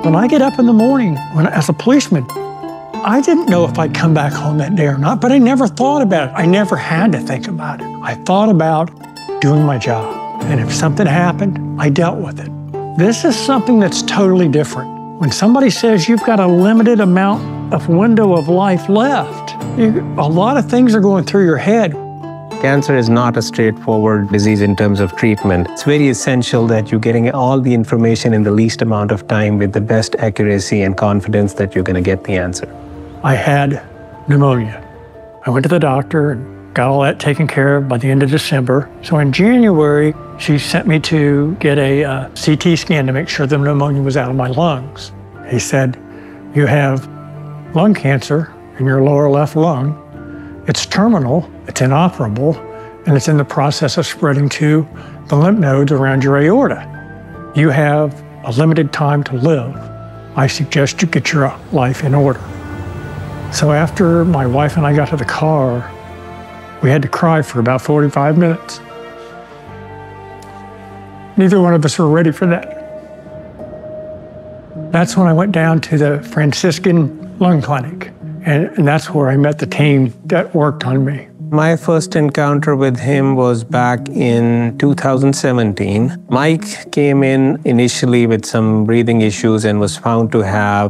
When I get up in the morning, as a policeman, I didn't know if I'd come back home that day or not, but I never thought about it. I never had to think about it. I thought about doing my job. And if something happened, I dealt with it. This is something that's totally different. When somebody says you've got a limited amount of window of life left, a lot of things are going through your head. Cancer is not a straightforward disease in terms of treatment. It's very essential that you're getting all the information in the least amount of time with the best accuracy and confidence that you're going to get the answer. I had pneumonia. I went to the doctor and got all that taken care of by the end of December. So in January, she sent me to get a CT scan to make sure the pneumonia was out of my lungs. He said, "You have lung cancer in your lower left lung. It's terminal, it's inoperable, and it's in the process of spreading to the lymph nodes around your aorta. You have a limited time to live. I suggest you get your life in order." So after my wife and I got to the car, we had to cry for about 45 minutes. Neither one of us were ready for that. That's when I went down to the Franciscan Lung Clinic. And that's where I met the team that worked on me. My first encounter with him was back in 2017. Mike came in initially with some breathing issues and was found to have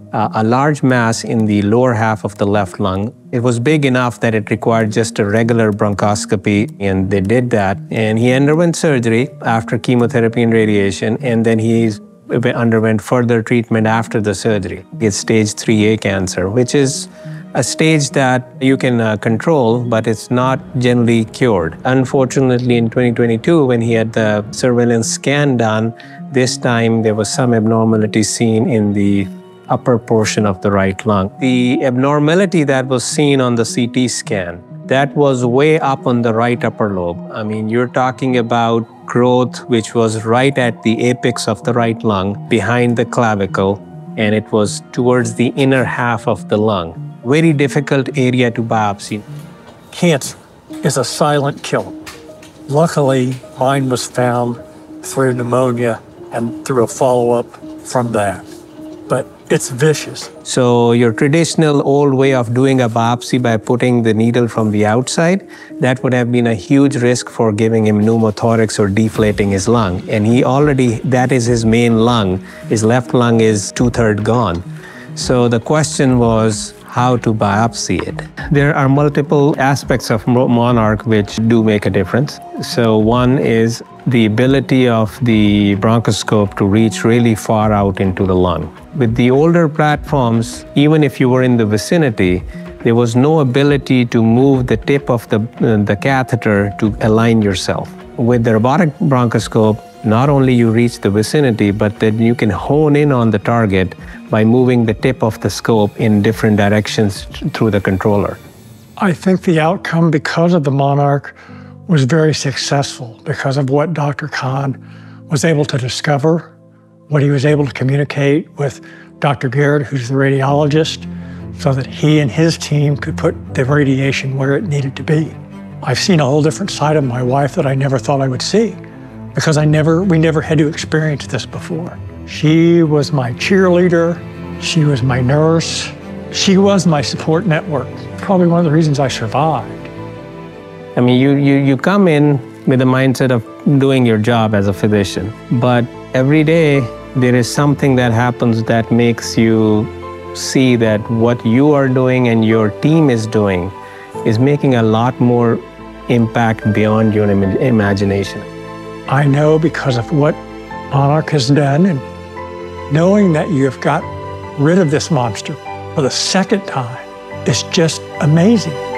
a large mass in the lower half of the left lung. It was big enough that it required just a regular bronchoscopy, and they did that. And he underwent surgery after chemotherapy and radiation, and then he underwent further treatment after the surgery. It's stage 3A cancer, which is a stage that you can control, but it's not generally cured. Unfortunately, in 2022, when he had the surveillance scan done, this time there was some abnormality seen in the upper portion of the right lung. The abnormality that was seen on the CT scan, that was way up on the right upper lobe. I mean, you're talking about growth which was right at the apex of the right lung, behind the clavicle, and it was towards the inner half of the lung. Very difficult area to biopsy. Cancer is a silent killer. Luckily, mine was found through pneumonia and through a follow-up from that. But it's vicious. So your traditional old way of doing a biopsy by putting the needle from the outside, that would have been a huge risk for giving him pneumothorax or deflating his lung. And that is his main lung. His left lung is 2/3 gone. So the question was how to biopsy it. There are multiple aspects of Monarch which do make a difference. So one is the ability of the bronchoscope to reach really far out into the lung. With the older platforms, even if you were in the vicinity, there was no ability to move the tip of the catheter to align yourself. With the robotic bronchoscope, not only you reach the vicinity, but then you can hone in on the target by moving the tip of the scope in different directions through the controller. I think the outcome because of the Monarch was very successful because of what Dr. Khan was able to discover, what he was able to communicate with Dr. Garrett, who's the radiologist, so that he and his team could put the radiation where it needed to be. I've seen a whole different side of my wife that I never thought I would see because we never had to experience this before. She was my cheerleader. She was my nurse. She was my support network. Probably one of the reasons I survived. I mean, you come in with the mindset of doing your job as a physician, but every day there is something that happens that makes you see that what you are doing and your team is doing is making a lot more impact beyond your imagination. I know because of what Monarch has done, and knowing that you've got rid of this monster for the second time is just amazing.